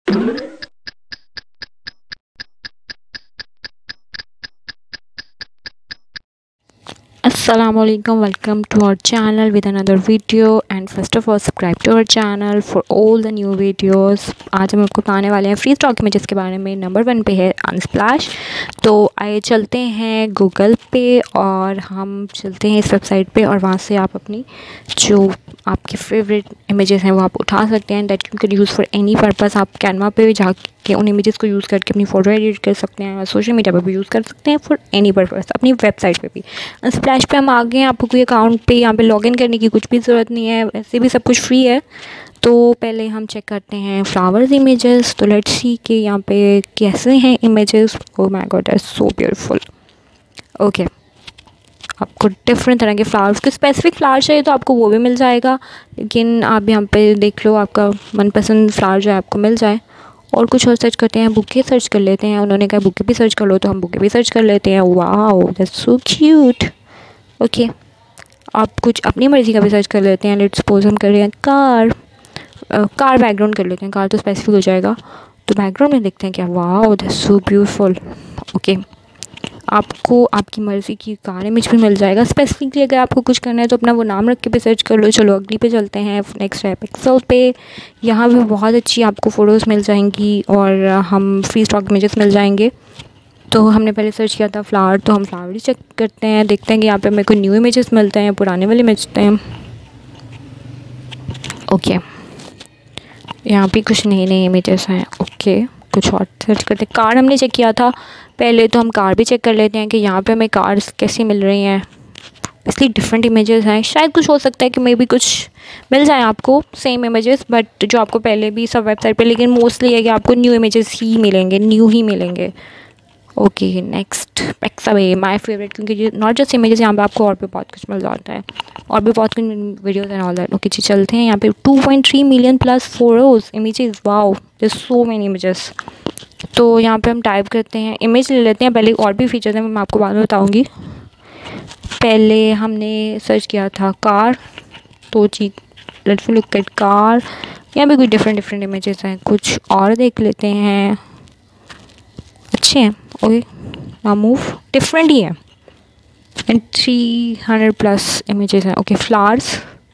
Assalamualaikum, welcome to our channel with another video and first of all subscribe to our channel for all the new videos। आज हम आपको बताने वाले हैं free stock images के बारे में। नंबर 1 पे है अनस्प्लैश। तो आइए चलते हैं गूगल पे और हम चलते हैं इस वेबसाइट पे और वहाँ से आप अपनी जो आपके फेवरेट इमेजेस हैं वो आप उठा सकते हैं। That you can use for any purpose. आप कैनवा पे जाके उन इमेजेस को यूज़ करके अपनी फ़ोटो एडिट कर सकते हैं और सोशल मीडिया पर भी यूज़ कर सकते हैं फॉर एनी पर्पस, अपनी वेबसाइट पे भी। स्प्लैश पे हम आ गए हैं। आपको कोई अकाउंट पे यहाँ पे लॉगिन करने की कुछ भी ज़रूरत नहीं है, वैसे भी सब कुछ फ्री है। तो पहले हम चेक करते हैं फ्लावर्स इमेजेस। तो लेट्स सी कि यहाँ पे कैसे हैं images. Oh my god, that's so beautiful. Okay, आपको डिफरेंट तरह के फ्लावर्स के स्पेसिफिक फ्लावर चाहिए तो आपको वो भी मिल जाएगा, लेकिन आप यहाँ पे देख लो आपका मनपसंद फ्लावर जो है आपको मिल जाए। और कुछ और सर्च करते हैं, बुके सर्च कर लेते हैं। उन्होंने कहा बुके भी सर्च कर लो तो हम बुके भी सर्च कर लेते हैं। Wow that's so cute. Okay, आप कुछ अपनी मर्ज़ी का भी सर्च कर लेते हैं। लेट्स सपोज हम कर रहे हैं कार बैकग्राउंड कर लेते हैं। कार तो स्पेसिफिक हो जाएगा, तो बैकग्राउंड में देखते हैं क्या। Wow that's so beautiful. Okay, आपको आपकी मर्ज़ी की कार इमेज भी मिल जाएगा। स्पेसिफिकली अगर आपको कुछ करना है तो अपना वो नाम रख के भी सर्च कर लो। चलो अगली पे चलते हैं। नेक्स्ट है पिक्सल पे। यहाँ भी बहुत अच्छी आपको फ़ोटोज़ मिल जाएंगी और हम फ्री स्टॉक इमेजेस मिल जाएंगे। तो हमने पहले सर्च किया था फ्लावर, तो हम फ्लावर ही चेक करते हैं। देखते हैं कि यहाँ पे मेरे को न्यू इमेजेस मिलते हैं, पुराने वाले मिलते हैं। ओके, यहाँ पे कुछ नए इमेजेस हैं। ओके, कुछ और सर्च करते हैं। कार हमने चेक किया था पहले, तो हम कार भी चेक कर लेते हैं कि यहाँ पे हमें कार्स कैसी मिल रही हैं। इसलिए डिफरेंट इमेजेस हैं। शायद कुछ हो सकता है कि मे बी कुछ मिल जाए आपको सेम इमेजेस, बट जो आपको पहले भी सब वेबसाइट पे, लेकिन मोस्टली है कि आपको न्यू इमेजेस ही मिलेंगे, न्यू ही मिलेंगे। Okay, next Pixabay, my favourite, क्योंकि नॉट जस्ट इमेजेस, यहाँ पे आपको और भी बहुत कुछ मिल जाता है और भी बहुत कुछ videos and all that. Okay जी, चलते हैं। यहाँ पे 2.3 million plus photos images. Wow there so many images. तो यहाँ पे हम टाइप करते हैं, इमेज ले लेते हैं। पहले और भी फीचर्स हैं, मैं आपको बाद में बताऊँगी। पहले हमने सर्च किया था कार, तो जी लेट्स लुक एट कार। यहाँ पे कुछ डिफरेंट इमेजेस हैं, कुछ और देख लेते हैं। अच्छे हैं। ओके, नाउ मूव, डिफरेंट ही है एंड 300 प्लस इमेजेस हैं। ओके, फ्लावर्स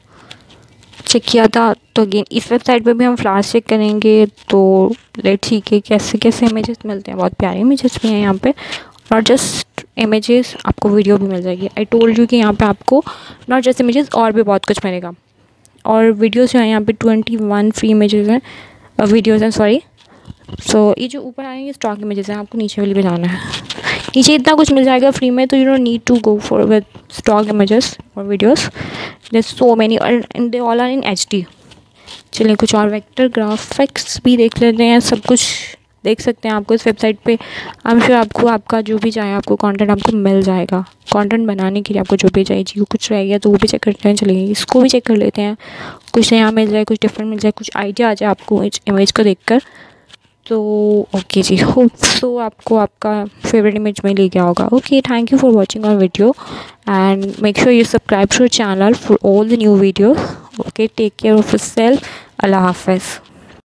चेक किया था, तो अगेन इस वेबसाइट पे भी हम फ्लावर्स चेक करेंगे। तो लेट्स सी के कैसे इमेजेस मिलते हैं। बहुत प्यारे इमेजेस भी हैं यहाँ पे, नॉट जस्ट इमेजेस, आपको वीडियो भी मिल जाएगी। आई टोल्ड यू कि यहाँ पे आपको नॉट जस्ट इमेजेस और भी बहुत कुछ मिलेगा। और वीडियोस जो हैं यहाँ पे 21 फ्री इमेजेस हैं, वीडियोज़ हैं सॉरी। सो ये जो ऊपर आएंगे स्टॉक इमेजेस हैं, आपको नीचे वाली पे जाना है। नीचे इतना कुछ मिल जाएगा फ्री में, तो you don't need to go for with stock images और videos. There so many and they all are in HD। चलिए कुछ और वेक्टर ग्राफिक्स भी देख लेते हैं। सब कुछ देख सकते हैं आपको इस वेबसाइट पे। आई एम श्योर आपको आपका जो भी चाहिए आपको कंटेंट आपको मिल जाएगा। कंटेंट बनाने के लिए आपको जो भी चाहिए, जी कुछ रह गया तो वो भी चेक करते हैं। चलिए इसको भी चेक कर लेते हैं, कुछ नया मिल जाए, कुछ डिफरेंट मिल जाए, कुछ आइडिया आ जाए आपको इमेज को देखकर। तो ओके जी, होप सो आपको आपका फेवरेट इमेज में ले गया होगा। Okay, thank you for watching our video and make sure you subscribe to our channel for all the new videos. Okay, take care of yourself. अल्लाह हाफिज़।